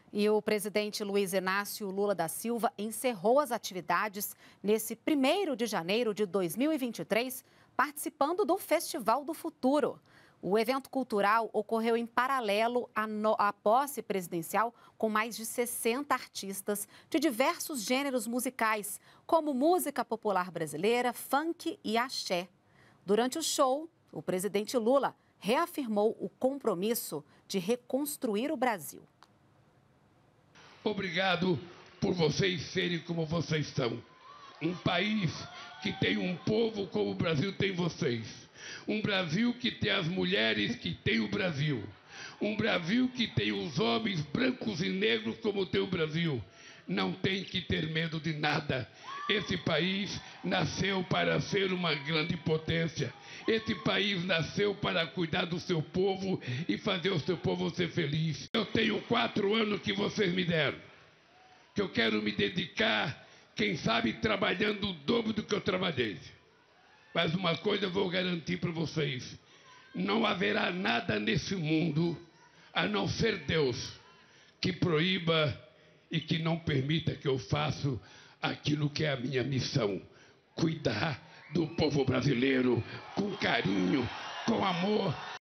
E o presidente Luiz Inácio Lula da Silva encerrou as atividades nesse 1º de janeiro de 2023, participando do Festival do Futuro. O evento cultural ocorreu em paralelo à posse presidencial, com mais de 60 artistas de diversos gêneros musicais, como música popular brasileira, funk e axé. Durante o show, o presidente Lula reafirmou o compromisso de reconstruir o Brasil. Obrigado por vocês serem como vocês são. Um país que tem um povo como o Brasil tem vocês. Um Brasil que tem as mulheres que tem o Brasil. Um Brasil que tem os homens brancos e negros como tem o Brasil. Não tem que ter medo de nada. Esse país nasceu para ser uma grande potência. Esse país nasceu para cuidar do seu povo e fazer o seu povo ser feliz. Eu tenho 4 anos que vocês me deram, que eu quero me dedicar, quem sabe, trabalhando o dobro do que eu trabalhei. Mas uma coisa eu vou garantir para vocês: não haverá nada nesse mundo, a não ser Deus, que proíba e que não permita que eu faça aquilo que é a minha missão: cuidar do povo brasileiro com carinho, com amor